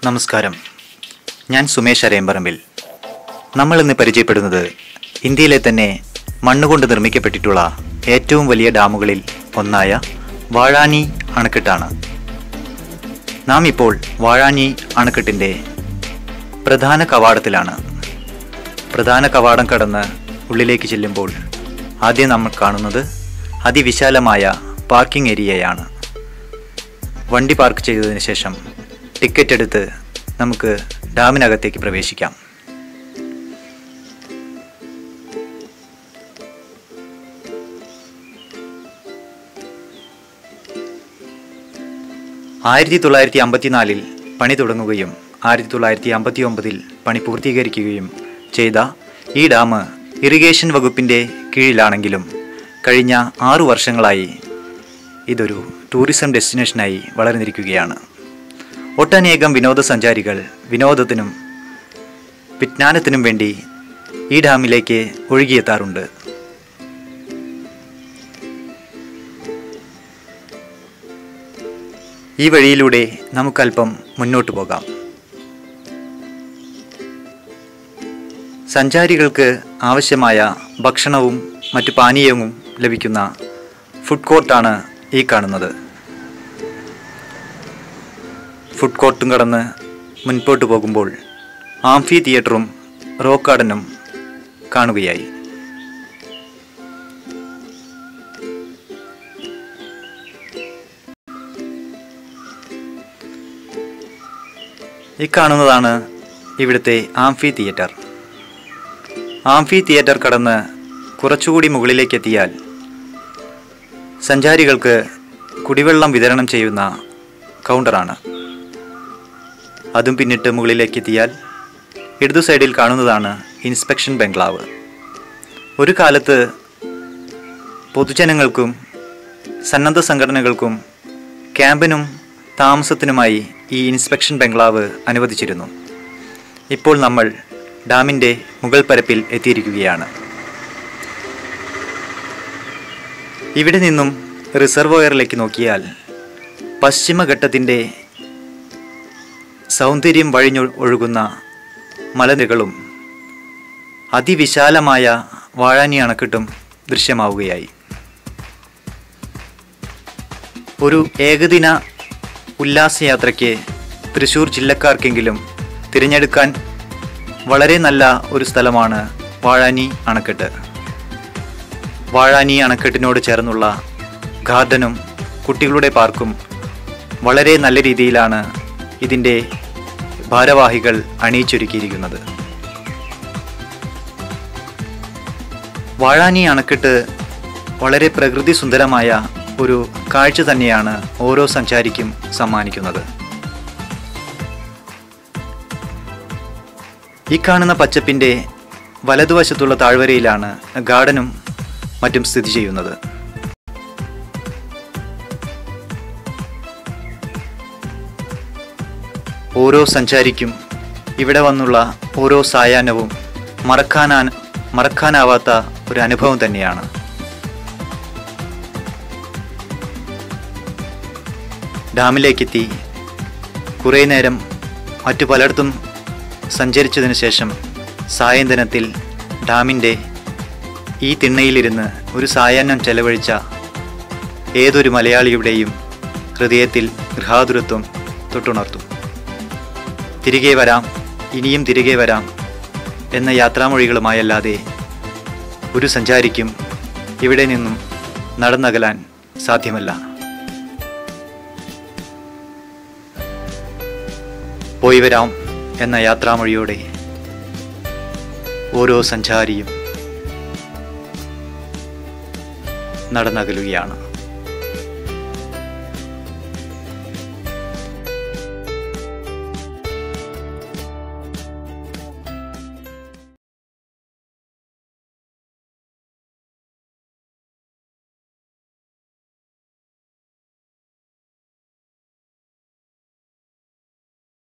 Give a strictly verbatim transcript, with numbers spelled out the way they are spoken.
നമസ്കാരം, ഞാൻ സുമേഷ് അരയമ്പറമ്പിൽ. നമ്മൾ ഇന്ന് പരിചയപ്പെടുന്നത് ഇന്ത്യയിലെ തന്നെ മണ്ണുകൊണ്ട് നിർമ്മിക്കപ്പെട്ടിട്ടുള്ള ഏറ്റവും വലിയ ഡാമുകളിൽ ഒന്നായ വാഴാനി അണക്കെട്ടാണ്. നാം ഇപ്പോൾ വാഴാനി അണക്കെട്ടിൻ്റെ പ്രധാന കവാടത്തിലാണ്. പ്രധാന കവാടം കടന്ന് ഉള്ളിലേക്ക് ചെല്ലുമ്പോൾ ആദ്യം നമ്മൾ കാണുന്നത് അതിവിശാലമായ പാർക്കിംഗ് ഏരിയയാണ്. വണ്ടി പാർക്ക് ചെയ്തതിന് ശേഷം ടിക്കറ്റ് എടുത്ത് നമുക്ക് ഡാമിനകത്തേക്ക് പ്രവേശിക്കാം. ആയിരത്തി തൊള്ളായിരത്തി അമ്പത്തിനാലിൽ പണി തുടങ്ങുകയും ആയിരത്തി തൊള്ളായിരത്തി അമ്പത്തി ഒമ്പതിൽ പണി പൂർത്തീകരിക്കുകയും ചെയ്ത ഈ ഡാം ഇറിഗേഷൻ വകുപ്പിൻ്റെ കീഴിലാണെങ്കിലും കഴിഞ്ഞ ആറു വർഷങ്ങളായി ഇതൊരു ടൂറിസം ഡെസ്റ്റിനേഷനായി വളർന്നിരിക്കുകയാണ്. ഒട്ടനേകം വിനോദസഞ്ചാരികൾ വിനോദത്തിനും വിജ്ഞാനത്തിനും വേണ്ടി ഈ ഡാമിലേക്ക് ഒഴുകിയെത്താറുണ്ട്. ഈ വഴിയിലൂടെ നമുക്കല്പം മുന്നോട്ട് പോകാം. സഞ്ചാരികൾക്ക് ആവശ്യമായ ഭക്ഷണവും മറ്റു പാനീയവും ലഭിക്കുന്ന ഫുഡ് കോർട്ടാണ് ഈ കാണുന്നത്. ഫുഡ് കോർട്ടും കടന്ന് മുൻപോട്ട് പോകുമ്പോൾ ആംഫി തിയേറ്ററും റോക്ക് ഗാർഡനും കാണുകയായി. ഈ കാണുന്നതാണ് ഇവിടുത്തെ ആംഫി തിയേറ്റർ. ആംഫി തിയേറ്റർ കടന്ന് കുറച്ചുകൂടി മുകളിലേക്ക് എത്തിയാൽ സഞ്ചാരികൾക്ക് കുടിവെള്ളം വിതരണം ചെയ്യുന്ന കൗണ്ടറാണ്. അതും പിന്നിട്ട് മുകളിലേക്ക് എത്തിയാൽ ഇടതു സൈഡിൽ കാണുന്നതാണ് ഇൻസ്പെക്ഷൻ ബംഗ്ലാവ്. ഒരു കാലത്ത് പൊതുജനങ്ങൾക്കും സന്നദ്ധ സംഘടനകൾക്കും ക്യാമ്പിനും താമസത്തിനുമായി ഈ ഇൻസ്പെക്ഷൻ ബംഗ്ലാവ് അനുവദിച്ചിരുന്നു. ഇപ്പോൾ നമ്മൾ ഡാമിൻ്റെ മുകൾ പരപ്പിൽ എത്തിയിരിക്കുകയാണ്. ഇവിടെ നിന്നും റിസർവോയറിലേക്ക് നോക്കിയാൽ പശ്ചിമഘട്ടത്തിൻ്റെ സൗന്ദര്യം വഴിഞ്ഞു ഒഴുകുന്ന മലനിരകളും അതിവിശാലമായ വാഴാനി അണക്കെട്ടും ദൃശ്യമാവുകയായി. ഒരു ഏകദിന ഉല്ലാസയാത്രയ്ക്ക് തൃശ്ശൂർ ജില്ലക്കാർക്കെങ്കിലും തിരഞ്ഞെടുക്കാൻ വളരെ നല്ല ഒരു സ്ഥലമാണ് വാഴാനി അണക്കെട്ട്. വാഴാനി അണക്കെട്ടിനോട് ചേർന്നുള്ള ഗാർഡനും കുട്ടികളുടെ പാർക്കും വളരെ നല്ല രീതിയിലാണ് ഇതിൻ്റെ ഭാരവാഹികൾ അണിയിച്ചൊരുക്കിയിരിക്കുന്നത്. വാഴാനി അണക്കെട്ട് വളരെ പ്രകൃതി സുന്ദരമായ ഒരു കാഴ്ച തന്നെയാണ് ഓരോ സഞ്ചാരിക്കും സമ്മാനിക്കുന്നത്. ഈ കാണുന്ന പച്ചപ്പിൻ്റെ വലതുവശത്തുള്ള താഴ്വരയിലാണ് ഗാർഡനും മറ്റും സ്ഥിതി ചെയ്യുന്നത്. ഓരോ സഞ്ചാരിക്കും ഇവിടെ വന്നുള്ള ഓരോ സായാഹ്നവും മറക്കാനാ മറക്കാനാവാത്ത ഒരു അനുഭവം തന്നെയാണ്. ഡാമിലേക്കെത്തി കുറേ നേരം മറ്റു പലയിടത്തും സഞ്ചരിച്ചതിന് ശേഷം സായന്തനത്തിൽ ഡാമിൻ്റെ ഈ തിണ്ണയിലിരുന്ന് ഒരു സായാഹ്നം ചെലവഴിച്ച ഏതൊരു മലയാളിയുടെയും ഹൃദയത്തിൽ ഗൃഹാതുരത്വം തൊട്ടുണർത്തും. തിരികെ വരാം, ഇനിയും തിരികെ വരാം എന്ന യാത്രാമൊഴികളുമായല്ലാതെ ഒരു സഞ്ചാരിക്കും ഇവിടെ നിന്നും നടന്നകലാൻ സാധ്യമല്ല. പോയി വരാം എന്ന യാത്രാമൊഴിയോടെ ഓരോ സഞ്ചാരിയും നടന്നകലുകയാണ്.